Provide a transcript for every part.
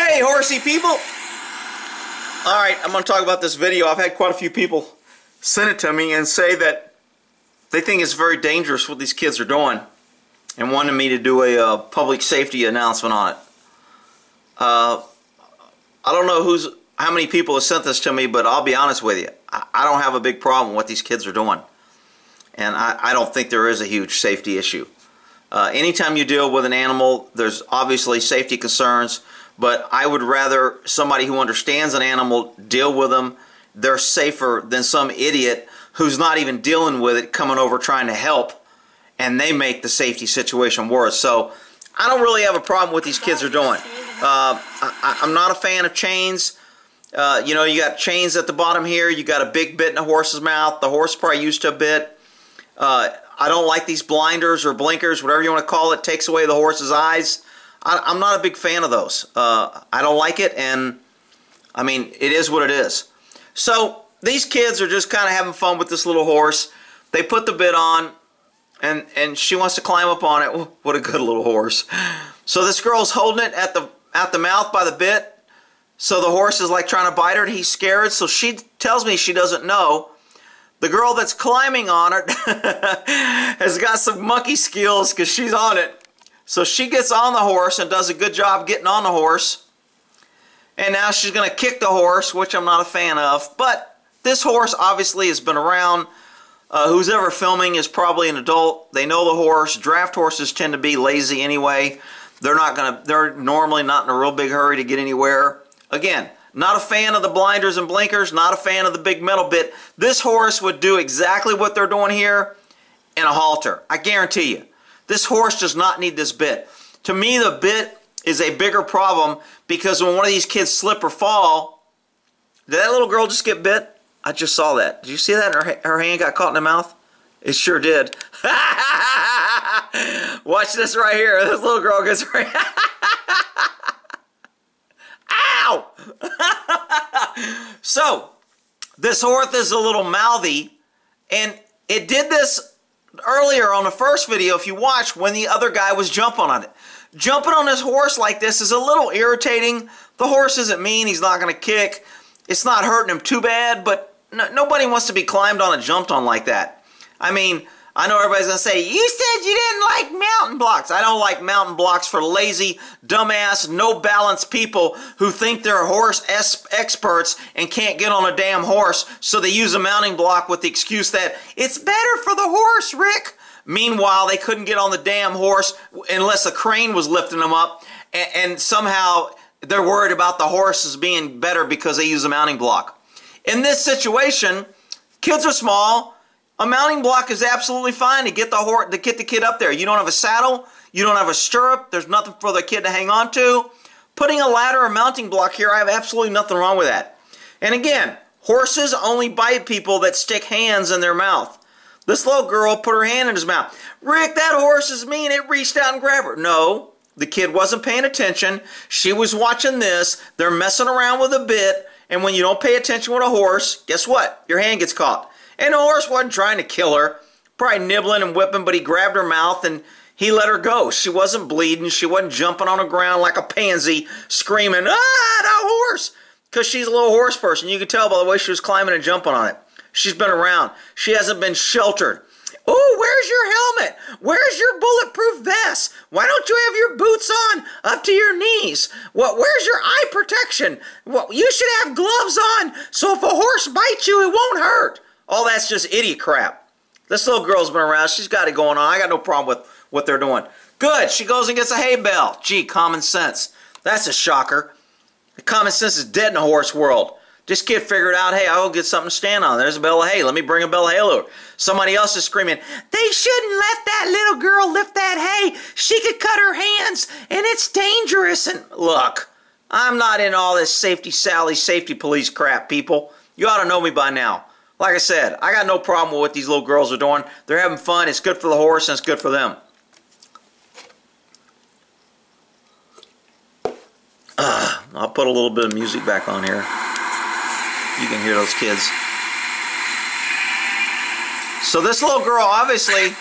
Hey, horsey people! Alright, I'm going to talk about this video. I've had quite a few people send it to me and say that they think it's very dangerous what these kids are doing and wanted me to do a public safety announcement on it. I don't know how many people have sent this to me, but I'll be honest with you. I don't have a big problem with what these kids are doing. And I don't think there is a huge safety issue. Anytime you deal with an animal, there's obviously safety concerns, but I would rather somebody who understands an animal deal with them. They're safer than some idiot who's not even dealing with it coming over trying to help, and they make the safety situation worse. So I don't really have a problem with what these kids are doing. I'm not a fan of chains. You know, you got chains at the bottom here. You got a big bit in a horse's mouth. The horse probably used to a bit. I don't like these blinders or blinkers, whatever you want to call it, takes away the horse's eyes. I'm not a big fan of those. I don't like it, and I mean, it is what it is. So these kids are just kind of having fun with this little horse. They put the bit on, and she wants to climb up on it. What a good little horse. So this girl's holding it at the mouth by the bit. So the horse is like trying to bite her, and he's scared. So she tells me she doesn't know. The girl that's climbing on it has got some monkey skills because she's on it. So she gets on the horse and does a good job getting on the horse. And now she's going to kick the horse, which I'm not a fan of. But this horse obviously has been around. Who's ever filming is probably an adult. They know the horse. Draft horses tend to be lazy anyway. They're normally not in a real big hurry to get anywhere. Again, not a fan of the blinders and blinkers, not a fan of the big metal bit. This horse would do exactly what they're doing here in a halter. I guarantee you. This horse does not need this bit. To me, the bit is a bigger problem because when one of these kids slip or fall, did that little girl just get bit? I just saw that. Did you see that? Her hand got caught in the mouth? It sure did. Watch this right here. This little girl gets right... Ow! So, this horse is a little mouthy, and it did this earlier on the first video, if you watch, when the other guy was jumping on it. Jumping on this horse like this is a little irritating. The horse isn't mean. He's not going to kick. It's not hurting him too bad, but nobody wants to be climbed on and jumped on like that. I mean, I know everybody's going to say, you said you didn't like mountain blocks. I don't like mountain blocks for lazy, dumbass, no-balance people who think they're horse experts and can't get on a damn horse, so they use a mounting block with the excuse that it's better for the horse, Rick. Meanwhile, they couldn't get on the damn horse unless a crane was lifting them up, and somehow they're worried about the horses being better because they use a mounting block. In this situation, kids are small. A mounting block is absolutely fine to get the kid up there. You don't have a saddle, you don't have a stirrup, there's nothing for the kid to hang on to. Putting a ladder or mounting block here, I have absolutely nothing wrong with that. And again, horses only bite people that stick hands in their mouth. This little girl put her hand in his mouth. Rick, that horse is mean, it reached out and grabbed her. No, the kid wasn't paying attention. She was watching this. They're messing around with a bit, and when you don't pay attention with a horse, guess what? Your hand gets caught. And the horse wasn't trying to kill her, probably nibbling and whipping, but he grabbed her mouth and he let her go. She wasn't bleeding. She wasn't jumping on the ground like a pansy, screaming, ah, that horse, because she's a little horse person. You can tell by the way she was climbing and jumping on it. She's been around. She hasn't been sheltered. Oh, where's your helmet? Where's your bulletproof vest? Why don't you have your boots on up to your knees? Where's your eye protection? You should have gloves on so if a horse bites you, it won't hurt. All that's just idiot crap. This little girl's been around. She's got it going on. I got no problem with what they're doing. Good. She goes and gets a hay bale. Gee, common sense. That's a shocker. Common sense is dead in the horse world. This kid figured out, hey, I'll get something to stand on. There's a bale of hay. Let me bring a bale of hay over. Somebody else is screaming, they shouldn't let that little girl lift that hay. She could cut her hands, and it's dangerous. And look, I'm not in all this safety Sally, safety police crap, people. You ought to know me by now. Like I said, I got no problem with what these little girls are doing. They're having fun. It's good for the horse, and it's good for them. I'll put a little bit of music back on here. You can hear those kids. So this little girl obviously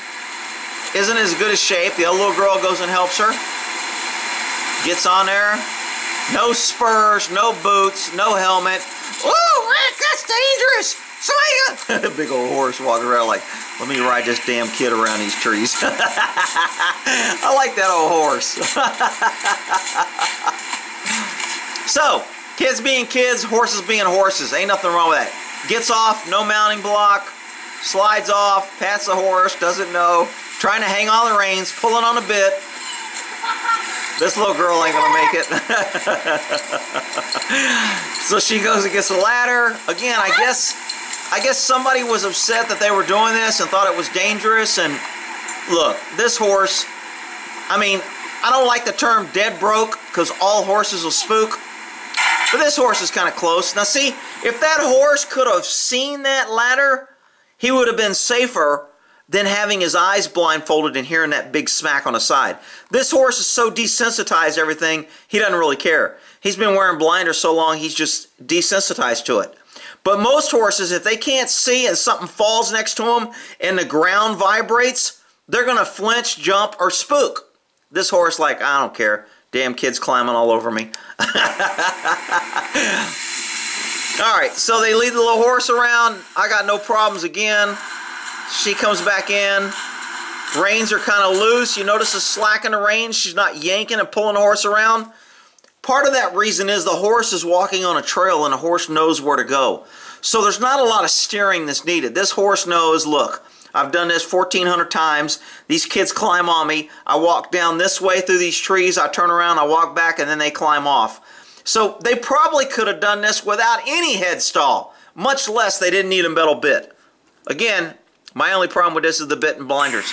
isn't as good a shape. The other little girl goes and helps her. Gets on there. No spurs, no boots, no helmet. Ooh, Rick, that's dangerous. Somebody got... Big old horse walking around like, let me ride this damn kid around these trees. I like that old horse. So, kids being kids, horses being horses. Ain't nothing wrong with that. Gets off, no mounting block, slides off, pats the horse, doesn't know, trying to hang on the reins, pulling on a bit. This little girl ain't gonna make it. So she goes and gets the ladder. Again, I guess somebody was upset that they were doing this and thought it was dangerous. And look, this horse, I mean, I don't like the term dead broke because all horses will spook. But this horse is kind of close. Now see, if that horse could have seen that ladder, he would have been safer than having his eyes blindfolded and hearing that big smack on the side. This horse is so desensitized to everything, he doesn't really care. He's been wearing blinders so long, he's just desensitized to it. But most horses, if they can't see and something falls next to them and the ground vibrates, they're going to flinch, jump, or spook. This horse, like, I don't care. Damn kids climbing all over me. Alright, so they lead the little horse around. I got no problems again. She comes back in. Reins are kind of loose. You notice a slack in the reins. She's not yanking and pulling the horse around. Part of that reason is the horse is walking on a trail and the horse knows where to go. So there's not a lot of steering that's needed. This horse knows, look, I've done this 1,400 times. These kids climb on me. I walk down this way through these trees. I turn around, I walk back, and then they climb off. So they probably could have done this without any head stall, much less they didn't need a metal bit. Again, my only problem with this is the bit and blinders.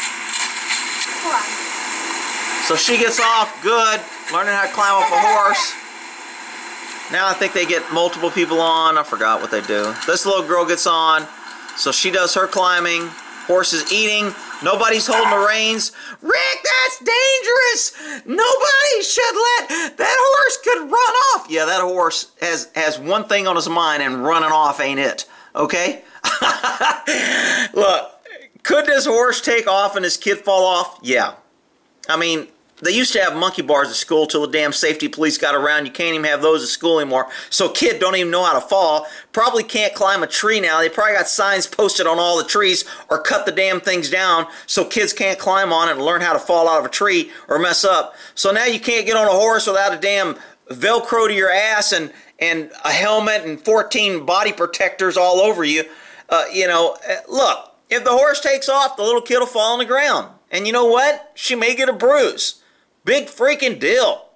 So she gets off, good, learning how to climb off a horse. Now I think they get multiple people on. I forgot what they do. This little girl gets on. So she does her climbing, horse is eating, nobody's holding the reins. Rick, that's dangerous! Nobody should let, that horse could run off. Yeah, that horse has one thing on his mind and running off ain't it, okay? Look, could this horse take off and his kid fall off? Yeah. I mean, they used to have monkey bars at school till the damn safety police got around. You can't even have those at school anymore. So kid don't even know how to fall. Probably can't climb a tree now. They probably got signs posted on all the trees or cut the damn things down so kids can't climb on it and learn how to fall out of a tree or mess up. So now you can't get on a horse without a damn Velcro to your ass and a helmet and 14 body protectors all over you. You know, look, if the horse takes off, the little kid will fall on the ground. And you know what? She may get a bruise. Big freaking deal.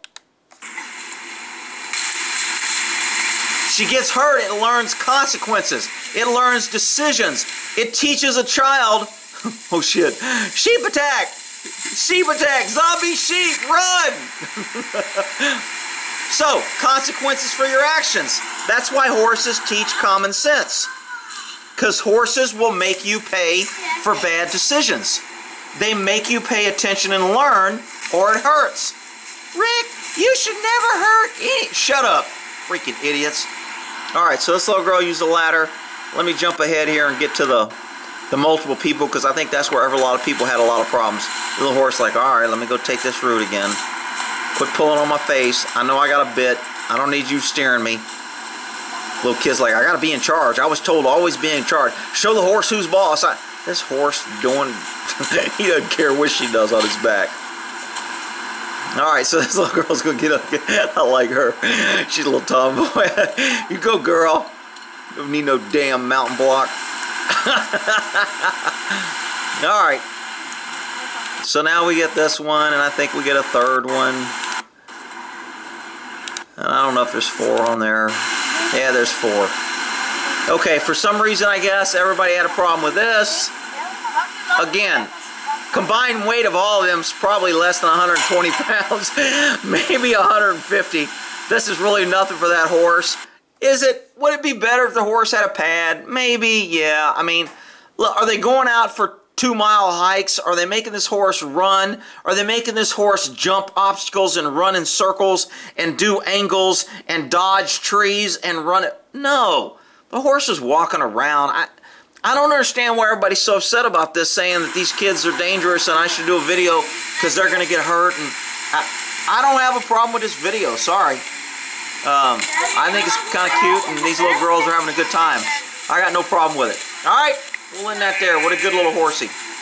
She gets hurt, it learns consequences. It learns decisions. It teaches a child, oh shit, sheep attack, zombie sheep, run. So, consequences for your actions. That's why horses teach common sense. Because horses will make you pay for bad decisions. They make you pay attention and learn, or it hurts. Rick, you should never hurt any... Shut up, freaking idiots. Alright, so this little girl used a ladder. Let me jump ahead here and get to the multiple people, because I think that's wherever a lot of people had a lot of problems. The little horse like, alright, let me go take this route again. Quit pulling on my face. I know I got a bit. I don't need you steering me. Little kid's like, I gotta be in charge. I was told to always be in charge. Show the horse who's boss. This horse doing... he doesn't care what she does on his back. Alright, so this little girl's gonna get up. I like her. She's a little tomboy. You go, girl. Don't need no damn mountain block. Alright. So now we get this one, and I think we get a third one. And I don't know if there's 4 on there. Yeah, there's 4. Okay, for some reason, I guess, everybody had a problem with this. Again, combined weight of all of them is probably less than 120 pounds, maybe 150. This is really nothing for that horse. Would it be better if the horse had a pad? Maybe, yeah. I mean, look, are they going out for 2-mile hikes? Are they making this horse run? Are they making this horse jump obstacles and run in circles and do angles and dodge trees and run it? No. The horse is walking around. I don't understand why everybody's so upset about this, saying that these kids are dangerous and I should do a video because they're going to get hurt. And I don't have a problem with this video, sorry. I think it's kind of cute, and these little girls are having a good time. I got no problem with it. All right, we'll end that there. What a good little horsey.